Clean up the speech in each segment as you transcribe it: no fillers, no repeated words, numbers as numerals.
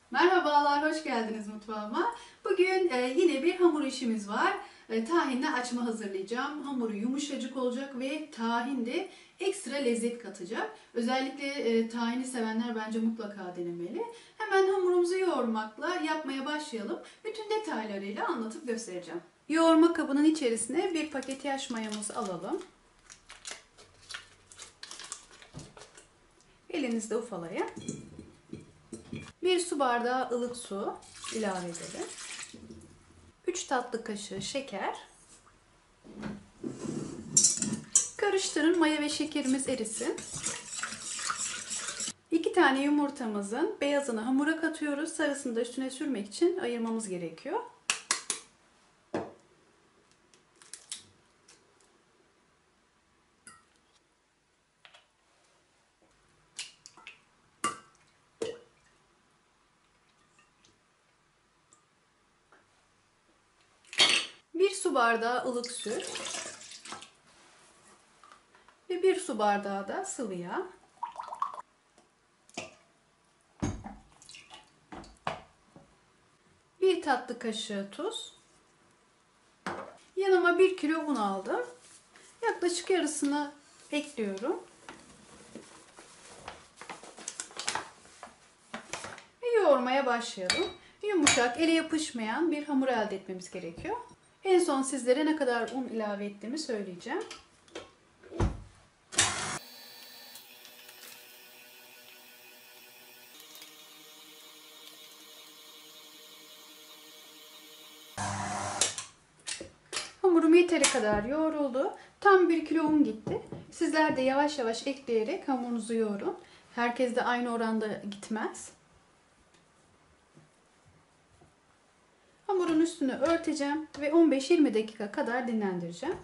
Merhabalar, hoş geldiniz mutfağıma. Bugün yine bir hamur işimiz var. Tahinle açma hazırlayacağım. Hamuru yumuşacık olacak ve tahin de ekstra lezzet katacak. Özellikle tahini sevenler bence mutlaka denemeli. Hemen hamurumuzu yoğurmakla yapmaya başlayalım. Bütün detaylarıyla anlatıp göstereceğim. Yoğurma kabının içerisine bir paket yaş mayamızı alalım. Elinizde ufalayın. 1 su bardağı ılık su ilave edelim. 3 tatlı kaşığı şeker. Karıştırın, maya ve şekerimiz erisin. 2 tane yumurtamızın beyazını hamura katıyoruz. Sarısını da üstüne sürmek için ayırmamız gerekiyor. Bir su bardağı ılık süt ve 1 su bardağı da sıvı yağ. Bir tatlı kaşığı tuz. Yanıma 1 kilo un aldım. Yaklaşık yarısını ekliyorum. Ve yoğurmaya başlayalım. Yumuşak, ele yapışmayan bir hamur elde etmemiz gerekiyor. En son sizlere ne kadar un ilave ettiğimi söyleyeceğim. Hamurum yeteri kadar yoğruldu. Tam 1 kilo un gitti. Sizler de yavaş yavaş ekleyerek hamurunuzu yoğurun. Herkes de aynı oranda gitmez. Hamurun üstünü örteceğim ve 15-20 dakika kadar dinlendireceğim.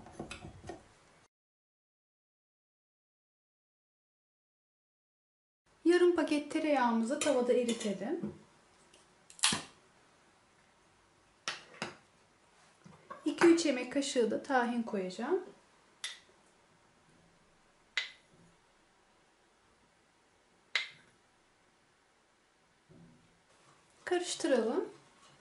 Yarım paket tereyağımızı tavada eritelim. 2-3 yemek kaşığı da tahin koyacağım. Karıştıralım.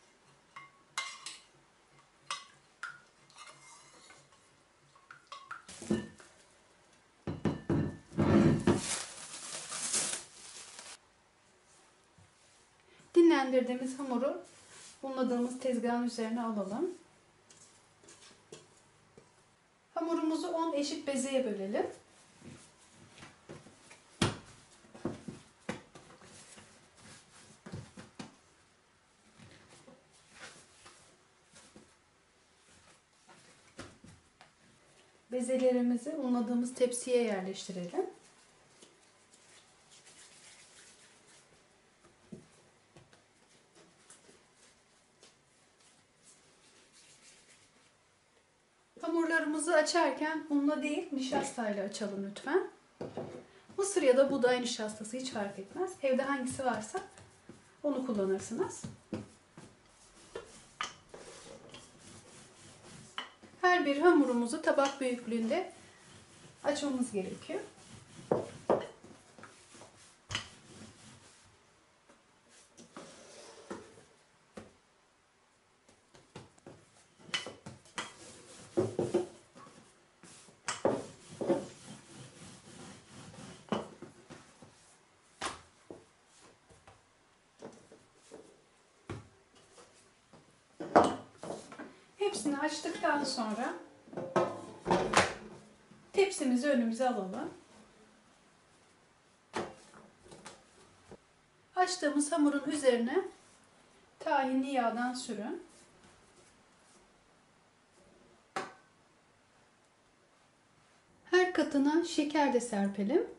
Dinlendirdiğimiz hamuru unladığımız tezgahın üzerine alalım. Hamurumuzu 10 eşit bezeye bölelim. Bezelerimizi unladığımız tepsiye yerleştirelim. Hamurlarımızı açarken unla değil nişastayla açalım lütfen. Mısır ya da buğday nişastası hiç fark etmez. Evde hangisi varsa onu kullanırsınız. Her bir hamurumuzu tabak büyüklüğünde açmamız gerekiyor. Hepsini açtıktan sonra tepsimizi önümüze alalım. Açtığımız hamurun üzerine tahinli yağdan sürün. Her katına şeker de serpelim.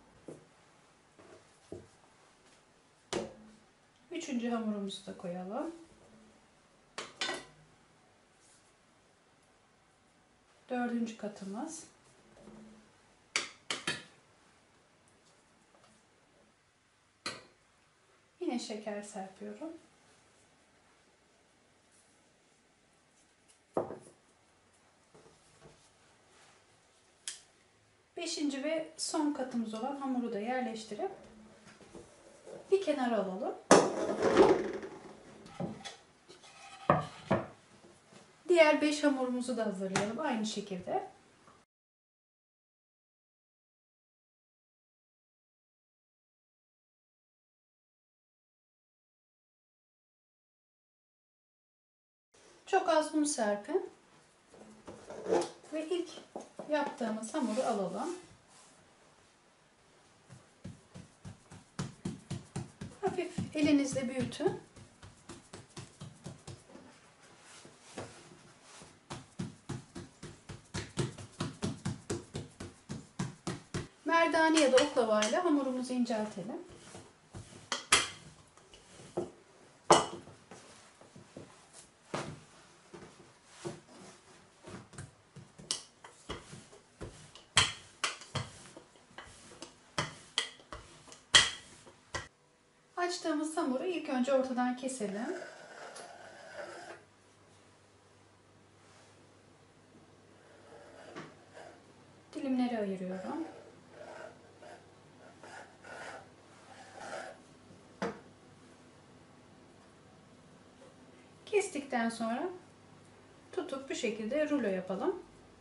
Üçüncü hamurumuzu da koyalım. Dördüncü katımız. Yine şeker serpiyorum. Beşinci ve son katımız olan hamuru da yerleştirip bir kenara alalım. Diğer 5 hamurumuzu da hazırlayalım aynı şekilde. Çok az un serpin. Ve ilk yaptığımız hamuru alalım. Hafif elinizle büyütün. Merdane ya da oklavayla hamurumuzu inceltelim. Açtığımız hamuru ilk önce ortadan keselim. Dilimleri ayırıyorum. Kestikten sonra tutup bu şekilde rulo yapalım.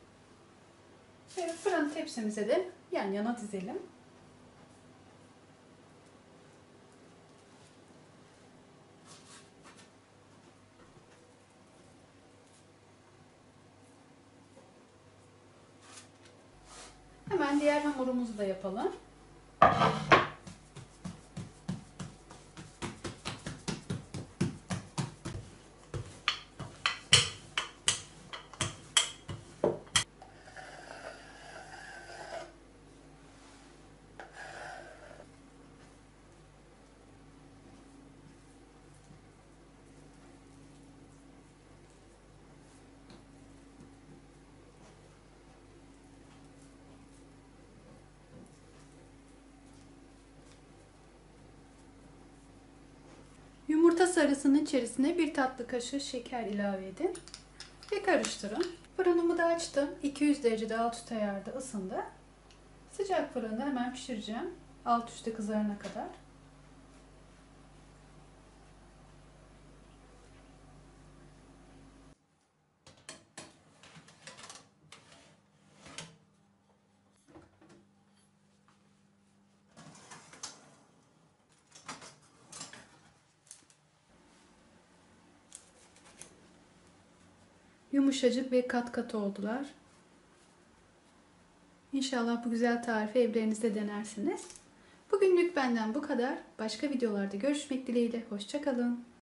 Ve fırın tepsimize de yan yana dizelim. Hemen diğer hamurumuzu da yapalım. Yumurta sarısının içerisine 1 tatlı kaşığı şeker ilave edin ve karıştırın. Fırınımı da açtım. 200 derecede alt üst ayarda ısındı. Sıcak fırında hemen pişireceğim. Alt üstte kızarana kadar. Yumuşacık ve kat kat oldular. İnşallah bu güzel tarifi evlerinizde denersiniz. Bugünlük benden bu kadar. Başka videolarda görüşmek dileğiyle. Hoşça kalın.